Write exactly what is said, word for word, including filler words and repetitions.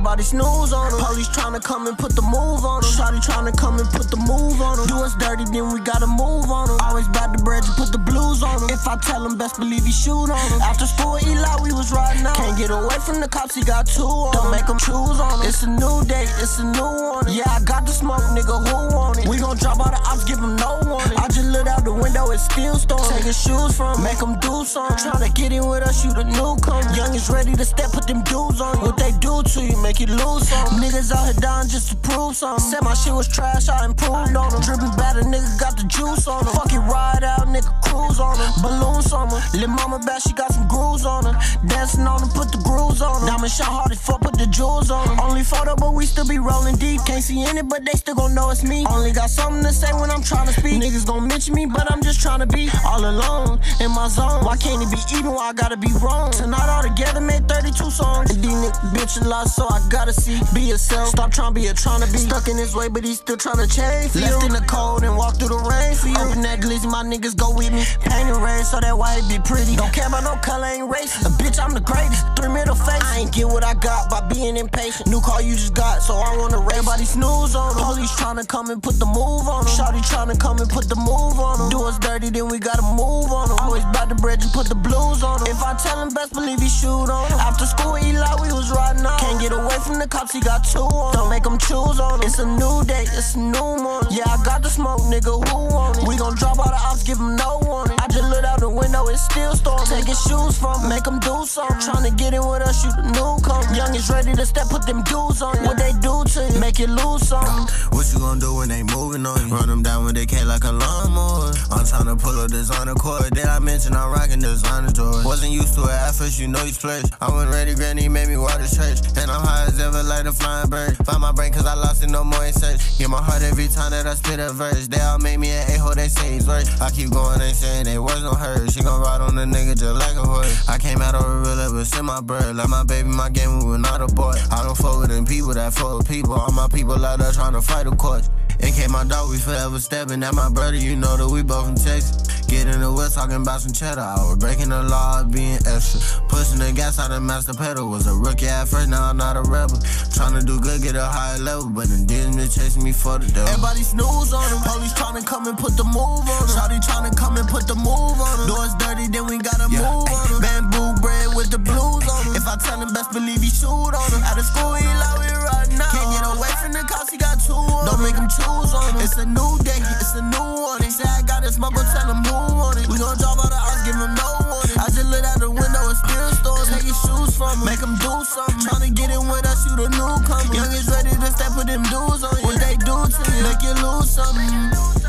Everybody snooze on him. Police tryna come and put the move on him. Shawty tryna come and put the move on him. Do us dirty, then we gotta move on him. Always bout the bread, you put the blues on him. If I tell him, best believe he shoot on him. After school, Eli, we was riding out. Can't get away from the cops, he got two on him. Don't make him choose on him. It's a new day, it's a new warning. Yeah, I got the smoke, nigga, who want it? We gon' drop all the ops, give him no warning. I just looked out the window, it's still storming. Taking shoes from him, make him do something. Tryna get in with us, you the newcomer. Young is ready to step, put them dudes on you. What they do to you, make you lose something. Niggas out here dying just to prove something. Said my shit was trash, I improved on them. Drippin' bad, a nigga got the juice on him. Fuck it, ride out, nigga, cruise on him. Balloon summer, lil' mama bad, she got some grooves on her. Dancing on him, put the grooves on him. Diamond shot hard as fuck, put the jewels on him. Only photo, but we still be rolling deep. Can't see in it, but they still gon' know it's me. Only got something to say when I'm tryna speak. Niggas gon' mention me, but I'm just tryna be all alone in my zone. Why can't it be even? Why I gotta be wrong? Tonight all together made thirty-two songs. And these niggas bitchin' lost, so I gotta see. Be yourself, stop tryna be a tryna be. Stuck in his way, but he still tryna change for you. Left in the cold and walk through the rain for you. Open that glizzy, my niggas go with me. Paint and rain, so that white be pretty. Don't care about no color, ain't racist. A bitch, I'm the greatest. Three middle face. I ain't get what I got by being impatient. New car you just got, so I wanna race. Everybody snooze on them. Police tryna come and put the move on them. Shawty tryna come and put the move on them. Do us dirty, then we gotta move on them. Always bout the bread, you put the blues on them. If I tell him, best believe he shoot on them. After school, Eli, we was riding out. Can't get away from the cops, he got two on. Don't make him choose on him. It's a new day, it's a new morning. Yeah, I got the smoke, nigga, who want it? We gon' drop all the ops, give him no warning. I just looked out the window, it's still storming. Taking shoes from him, make him do something. Tryna get in with us, you the newcomer. Young is ready to step, put them dudes on you. What they do to you, make you lose something. What you gon' do when they moving on you? Run them down when they can't like a lawnmower. I'm tryna pull up designer cord. Did I mention I'm rocking designer drawers? Wasn't used to it at first, you know you splash. I went ready, granny made me water church. And I'm high as ever like a flying bird. Find my brain cause I lost it, no more in search. Get my heart every time that I spit a verse. They all made me an a-hole, they say it's worse. I keep going, they saying they was no hurt. She gon' ride on the nigga just like a horse. I came out of a real ever send my bird. Like my baby, my game, we were not a boy. I don't fuck with them people that fuck with people. All my people out there trying to fight, of course. N K my dog, we forever stepping. That my brother, you know that we both from Texas. Get in the west, talking about some cheddar. I was breaking the law, being extra. Pushing the gas out of master pedal. Was a rookie at first, now I'm not a rebel. Trying to do good, get a higher level. But them demons chasing me for the devil. Everybody snooze on him. Police tryna come and put the move on him. Shawty tryna come and put the move on him. Doors dirty, then we gotta yeah. move on him. Bamboo bread with the blues on him. If I tell him, best believe he shoot on him. Out of school, he like we riding out. Can't get away from the cops, he got two on him. Don't make him choose on him. It's a new day, it's a new warning. Say I got this smoke, go tell him who want it. We gon' drop all the ops, give him no warning. I just looked out the window, it's still storming. Take your shoes from him, make him do something. Tryna get in with us, you the newcomer. Young is ready to step with them dudes on you. What they do to you, make you lose something.